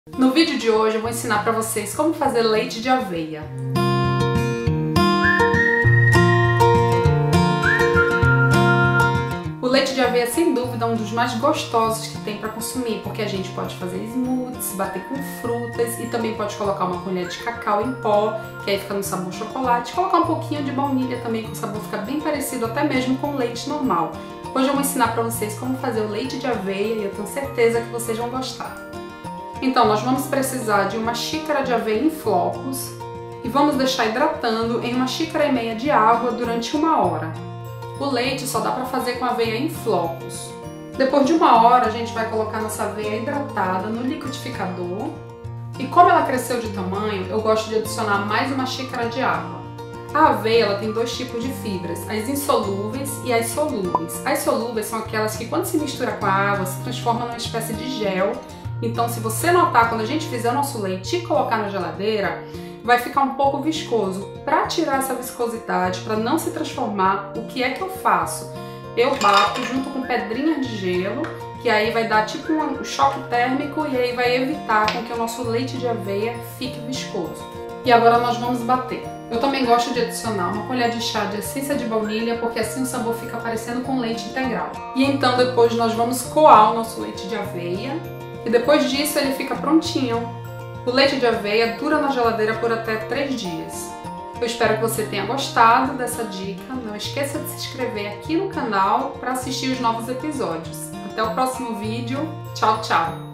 No vídeo de hoje eu vou ensinar para vocês como fazer leite de aveia. O leite de aveia, sem dúvida, é um dos mais gostosos que tem para consumir, porque a gente pode fazer smoothies, bater com frutas e também pode colocar uma colher de cacau em pó, que aí fica no sabor chocolate, colocar um pouquinho de baunilha também, que o sabor fica bem parecido até mesmo com o leite normal. Hoje eu vou ensinar para vocês como fazer o leite de aveia e eu tenho certeza que vocês vão gostar. Então, nós vamos precisar de uma xícara de aveia em flocos e vamos deixar hidratando em 1,5 xícaras de água durante 1 hora. O leite só dá para fazer com aveia em flocos. Depois de 1 hora, a gente vai colocar nossa aveia hidratada no liquidificador. E como ela cresceu de tamanho, eu gosto de adicionar mais 1 xícara de água. A aveia ela tem 2 tipos de fibras, as insolúveis e as solúveis. As solúveis são aquelas que, quando se mistura com a água, se transformam numa espécie de gel. Então, se você notar, quando a gente fizer o nosso leite e colocar na geladeira, vai ficar um pouco viscoso. Para tirar essa viscosidade, para não se transformar, o que é que eu faço? Eu bato junto com pedrinhas de gelo, que aí vai dar tipo um choque térmico e aí vai evitar com que o nosso leite de aveia fique viscoso. E agora nós vamos bater. Eu também gosto de adicionar 1 colher de chá de essência de baunilha, porque assim o sabor fica parecendo com leite integral. E então depois nós vamos coar o nosso leite de aveia. E depois disso ele fica prontinho. O leite de aveia dura na geladeira por até 3 dias. Eu espero que você tenha gostado dessa dica. Não esqueça de se inscrever aqui no canal para assistir os novos episódios. Até o próximo vídeo. Tchau, tchau!